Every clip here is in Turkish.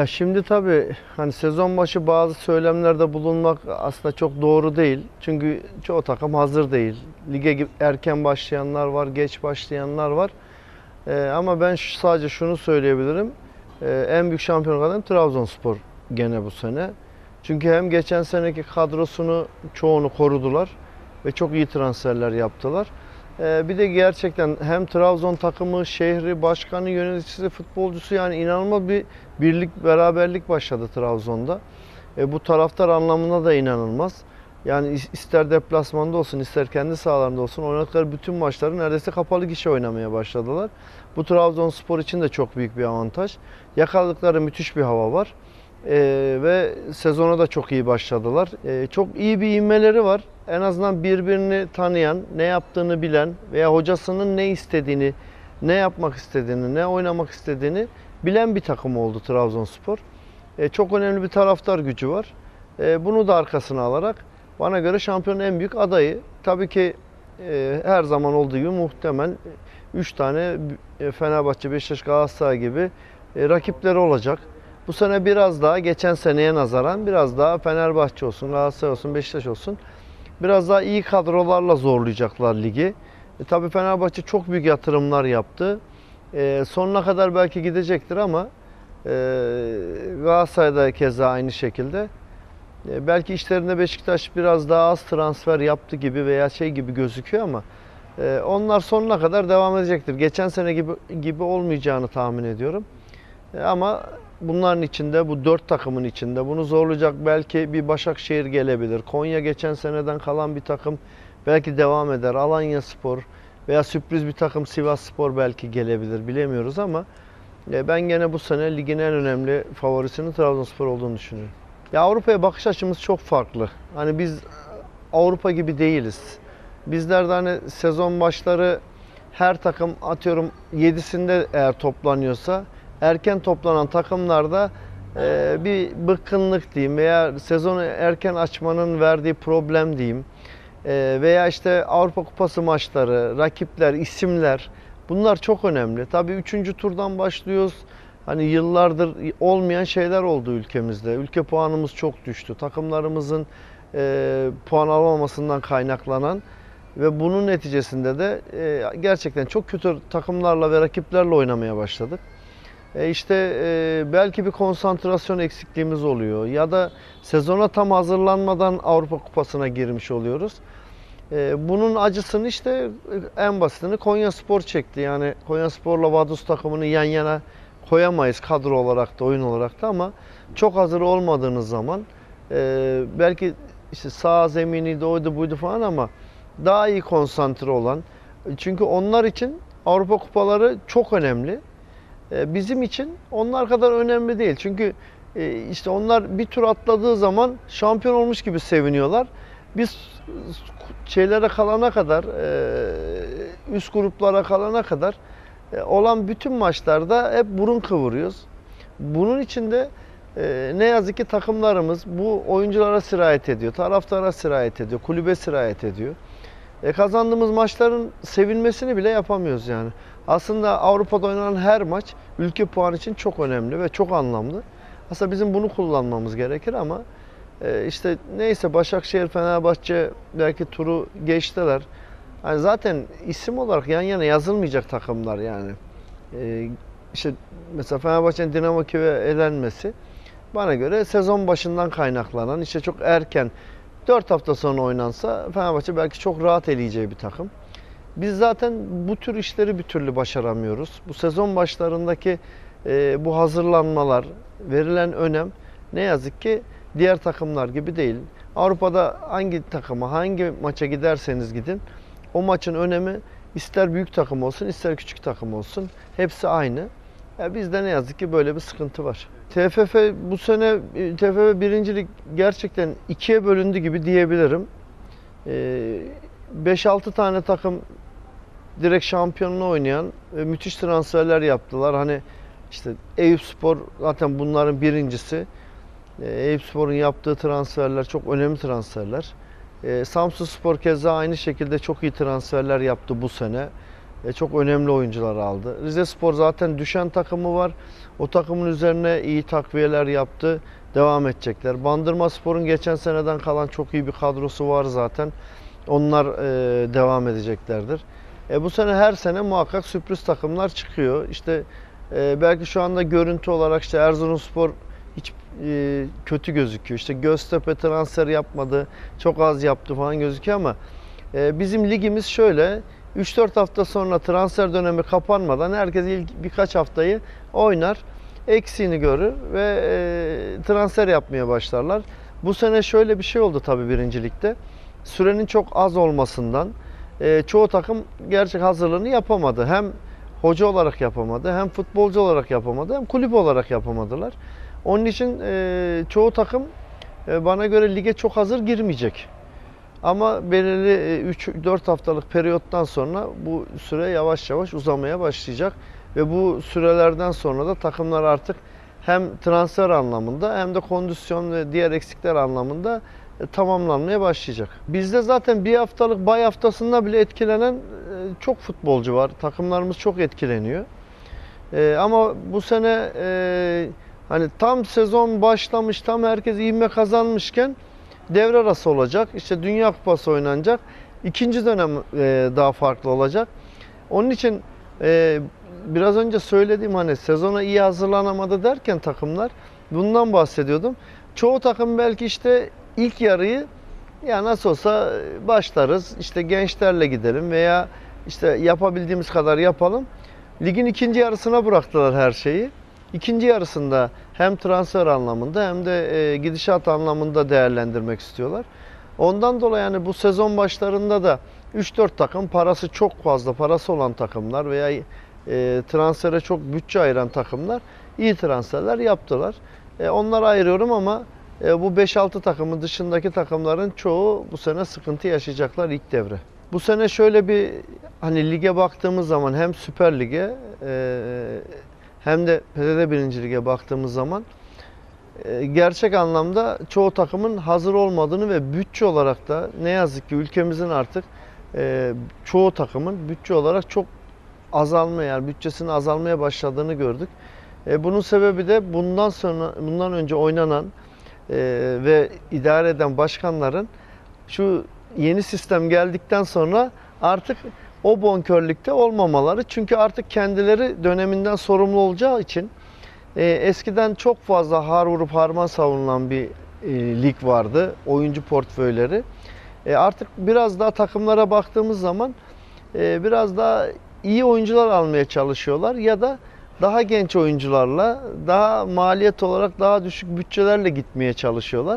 Ya şimdi tabii hani sezon başı bazı söylemlerde bulunmak aslında çok doğru değil. Çünkü çoğu takım hazır değil. Lige erken başlayanlar var, geç başlayanlar var. Ama ben sadece şunu söyleyebilirim. En büyük şampiyon adayım Trabzonspor gene bu sene. Çünkü hem geçen seneki kadrosunu çoğunu korudular ve çok iyi transferler yaptılar. Bir de gerçekten hem Trabzon takımı, şehri, başkanı, yöneticisi, futbolcusu yani inanılmaz bir birlik, beraberlik başladı Trabzon'da. Bu taraftar anlamında da inanılmaz. Yani ister deplasmanda olsun, ister kendi sahalarında olsun oynadıkları bütün maçları neredeyse kapalı gişe oynamaya başladılar. Bu Trabzonspor için de çok büyük bir avantaj. Yakaladıkları müthiş bir hava var. Ve sezona da çok iyi başladılar. Çok iyi bir ivmeleri var. En azından birbirini tanıyan, ne yaptığını bilen veya hocasının ne istediğini, ne yapmak istediğini, ne oynamak istediğini bilen bir takım oldu Trabzonspor. Çok önemli bir taraftar gücü var. Bunu da arkasına alarak bana göre şampiyonun en büyük adayı. Tabii ki her zaman olduğu gibi muhtemel 3 tane Fenerbahçe, Beşiktaş, Galatasaray gibi rakipleri olacak. Bu sene biraz daha geçen seneye nazaran biraz daha Fenerbahçe olsun, Galatasaray olsun, Beşiktaş olsun biraz daha iyi kadrolarla zorlayacaklar ligi. Tabii Fenerbahçe çok büyük yatırımlar yaptı. Sonuna kadar belki gidecektir ama Galatasaray'da keza aynı şekilde. Belki işlerinde Beşiktaş biraz daha az transfer yaptı gibi veya şey gibi gözüküyor ama onlar sonuna kadar devam edecektir. Geçen sene gibi olmayacağını tahmin ediyorum. Ama bunların içinde, bu 4 takımın içinde bunu zorlayacak belki bir Başakşehir gelebilir. Konya geçen seneden kalan bir takım belki devam eder. Alanyaspor veya sürpriz bir takım Sivasspor belki gelebilir. Bilemiyoruz ama ben gene bu sene ligin en önemli favorisinin Trabzonspor olduğunu düşünüyorum. Ya Avrupa'ya bakış açımız çok farklı. Hani biz Avrupa gibi değiliz. Bizlerde hani sezon başları her takım atıyorum 7'sinde eğer toplanıyorsa erken toplanan takımlarda bir bıkkınlık diyeyim veya sezonu erken açmanın verdiği problem diyeyim. Veya işte Avrupa Kupası maçları, rakipler, isimler bunlar çok önemli. Tabii 3. turdan başlıyoruz. Hani yıllardır olmayan şeyler oldu ülkemizde. Ülke puanımız çok düştü. Takımlarımızın puan alamamasından kaynaklanan ve bunun neticesinde de gerçekten çok kötü takımlarla ve rakiplerle oynamaya başladık. Belki bir konsantrasyon eksikliğimiz oluyor ya da sezona tam hazırlanmadan Avrupa Kupası'na girmiş oluyoruz. Bunun acısını işte en basitini Konyaspor çekti. Yani Konyaspor'la Vaduz takımını yan yana koyamayız kadro olarak da oyun olarak da ama çok hazır olmadığınız zaman belki işte sağ zeminiydi oydu buydu falan ama daha iyi konsantre olan çünkü onlar için Avrupa Kupaları çok önemli. Bizim için onlar kadar önemli değil. Çünkü işte onlar bir tur atladığı zaman şampiyon olmuş gibi seviniyorlar. Biz şeylere kalana kadar, üst gruplara kalana kadar olan bütün maçlarda hep burun kıvırıyoruz. Bunun için de ne yazık ki takımlarımız bu oyunculara sirayet ediyor, taraftara sirayet ediyor, kulübe sirayet ediyor. Kazandığımız maçların sevinmesini bile yapamıyoruz yani. Aslında Avrupa'da oynanan her maç ülke puanı için çok önemli ve çok anlamlı. Aslında bizim bunu kullanmamız gerekir ama işte neyse Başakşehir, Fenerbahçe belki turu geçtiler. Yani zaten isim olarak yan yana yazılmayacak takımlar yani. İşte mesela Fenerbahçe'nin Dinamo Kiev'e elenmesi bana göre sezon başından kaynaklanan işte çok erken 4 hafta sonra oynansa Fenerbahçe belki çok rahat eleyeceği bir takım. Biz zaten bu tür işleri bir türlü başaramıyoruz. Bu sezon başlarındaki bu hazırlanmalar, verilen önem ne yazık ki diğer takımlar gibi değil. Avrupa'da hangi takıma, hangi maça giderseniz gidin o maçın önemi ister büyük takım olsun, ister küçük takım olsun hepsi aynı. Bizde ne yazık ki böyle bir sıkıntı var. TFF bu sene TFF birincilik gerçekten ikiye bölündü gibi diyebilirim. 5-6 tane takım direkt şampiyonluğu oynayan müthiş transferler yaptılar. Hani işte Eyüpspor zaten bunların birincisi. Eyüpspor'un yaptığı transferler çok önemli transferler. Samsunspor keza aynı şekilde çok iyi transferler yaptı bu sene. çok önemli oyuncular aldı. Rizespor zaten düşen takımı var. O takımın üzerine iyi takviyeler yaptı. Devam edecekler. Bandırmaspor'un geçen seneden kalan çok iyi bir kadrosu var zaten. Onlar devam edeceklerdir. Bu sene her sene muhakkak sürpriz takımlar çıkıyor. İşte belki şu anda görüntü olarak işte Erzurumspor hiç kötü gözüküyor. İşte Göztepe transfer yapmadı, çok az yaptı falan gözüküyor ama bizim ligimiz şöyle. 3-4 hafta sonra transfer dönemi kapanmadan herkes ilk birkaç haftayı oynar, eksiğini görür ve transfer yapmaya başlarlar. Bu sene şöyle bir şey oldu tabii birincilikte. Sürenin çok az olmasından çoğu takım gerçek hazırlığını yapamadı. Hem hoca olarak yapamadı, hem futbolcu olarak yapamadı, hem kulüp olarak yapamadılar. Onun için çoğu takım bana göre lige çok hazır girmeyecek. Ama belirli 3-4 haftalık periyottan sonra bu süre yavaş yavaş uzamaya başlayacak. Ve bu sürelerden sonra da takımlar artık hem transfer anlamında hem de kondisyon ve diğer eksikler anlamında tamamlanmaya başlayacak. Bizde zaten bir haftalık bay haftasında bile etkilenen çok futbolcu var. Takımlarımız çok etkileniyor. Ama bu sene hani tam sezon başlamış, tam herkes ivme kazanmışken devre arası olacak. İşte Dünya Kupası oynanacak. İkinci dönem daha farklı olacak. Onun için biraz önce söylediğim hani sezona iyi hazırlanamadı derken takımlar bundan bahsediyordum. Çoğu takım belki işte ilk yarıyı ya nasıl olsa başlarız, işte gençlerle gidelim veya işte yapabildiğimiz kadar yapalım. Ligin ikinci yarısına bıraktılar her şeyi. İkinci yarısında hem transfer anlamında hem de gidişat anlamında değerlendirmek istiyorlar. Ondan dolayı yani bu sezon başlarında da 3-4 takım parası çok fazla parası olan takımlar veya transfere çok bütçe ayıran takımlar iyi transferler yaptılar. Onları ayırıyorum ama bu 5-6 takımın dışındaki takımların çoğu bu sene sıkıntı yaşayacaklar ilk devre. Bu sene şöyle bir hani lige baktığımız zaman hem Süper Lig'e hem de PTT 1. Lig'e baktığımız zaman gerçek anlamda çoğu takımın hazır olmadığını ve bütçe olarak da ne yazık ki ülkemizin artık çoğu takımın bütçe olarak çok azalmaya yani bütçesinin azalmaya başladığını gördük. Bunun sebebi de bundan önce oynanan ve idare eden başkanların şu yeni sistem geldikten sonra artık o bonkörlükte olmamaları. Çünkü artık kendileri döneminden sorumlu olacağı için eskiden çok fazla har vurup harman savunulan bir lig vardı. Oyuncu portföyleri. Artık biraz daha takımlara baktığımız zaman biraz daha iyi oyuncular almaya çalışıyorlar ya da daha genç oyuncularla, daha maliyet olarak daha düşük bütçelerle gitmeye çalışıyorlar.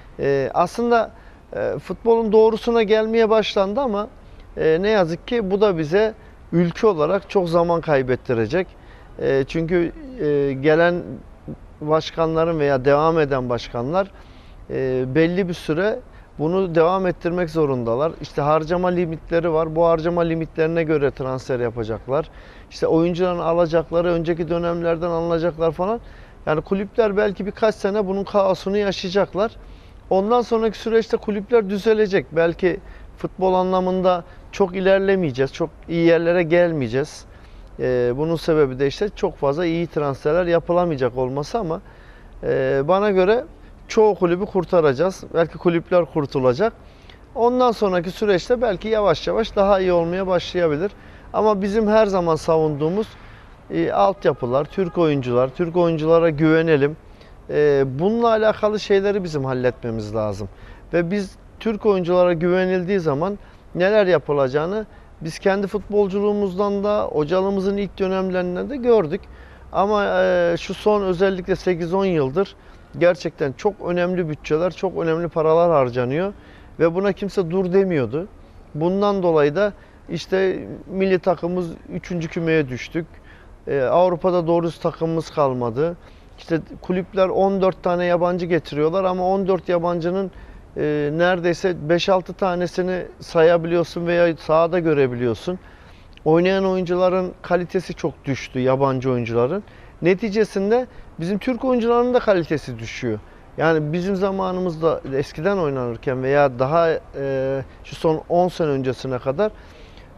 Aslında futbolun doğrusuna gelmeye başlandı ama ne yazık ki bu da bize ülke olarak çok zaman kaybettirecek. Çünkü gelen başkanların veya devam eden başkanlar belli bir süre bunu devam ettirmek zorundalar. İşte harcama limitleri var. Bu harcama limitlerine göre transfer yapacaklar. İşte oyuncuların alacakları önceki dönemlerden alınacaklar falan. Yani kulüpler belki birkaç sene bunun kaosunu yaşayacaklar. Ondan sonraki süreçte kulüpler düzelecek. Belki futbol anlamında çok ilerlemeyeceğiz. Çok iyi yerlere gelmeyeceğiz. Bunun sebebi de işte çok fazla iyi transferler yapılamayacak olması ama bana göre çoğu kulübü kurtaracağız. Belki kulüpler kurtulacak. Ondan sonraki süreçte belki yavaş yavaş daha iyi olmaya başlayabilir. Ama bizim her zaman savunduğumuz altyapılar, Türk oyuncular, Türk oyunculara güvenelim. Bununla alakalı şeyleri bizim halletmemiz lazım. Ve biz Türk oyunculara güvenildiği zaman neler yapılacağını biz kendi futbolculuğumuzdan da hocalığımızın ilk dönemlerinden de gördük. Ama şu son özellikle 8-10 yıldır gerçekten çok önemli bütçeler, çok önemli paralar harcanıyor. Ve buna kimse dur demiyordu. Bundan dolayı da işte milli takımımız 3. kümeye düştük. Avrupa'da doğrusu takımımız kalmadı. İşte kulüpler 14 tane yabancı getiriyorlar ama 14 yabancının neredeyse 5-6 tanesini sayabiliyorsun veya sahada görebiliyorsun. Oynayan oyuncuların kalitesi çok düştü, yabancı oyuncuların. Neticesinde bizim Türk oyuncuların da kalitesi düşüyor. Yani bizim zamanımızda eskiden oynanırken veya daha şu son 10 sene öncesine kadar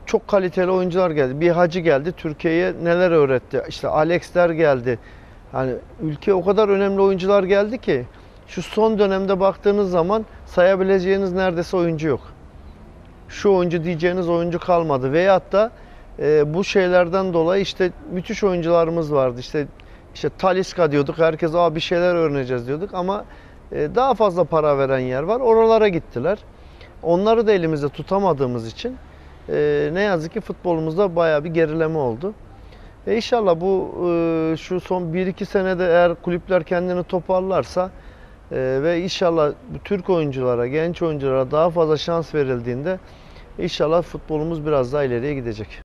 çok kaliteli oyuncular geldi. Bir Hacı geldi, Türkiye'ye neler öğretti. İşte Alex'ler geldi. Hani ülkeye o kadar önemli oyuncular geldi ki şu son dönemde baktığınız zaman sayabileceğiniz neredeyse oyuncu yok. Şu oyuncu diyeceğiniz oyuncu kalmadı. Veyahut da bu şeylerden dolayı işte müthiş oyuncularımız vardı. İşte Talisca diyorduk. Herkes bir şeyler öğreneceğiz diyorduk ama daha fazla para veren yer var. Oralara gittiler. Onları da elimizde tutamadığımız için ne yazık ki futbolumuzda bayağı bir gerileme oldu. İnşallah bu şu son 1-2 senede eğer kulüpler kendini toparlarsa ve inşallah bu Türk oyunculara, genç oyunculara daha fazla şans verildiğinde inşallah futbolumuz biraz daha ileriye gidecek.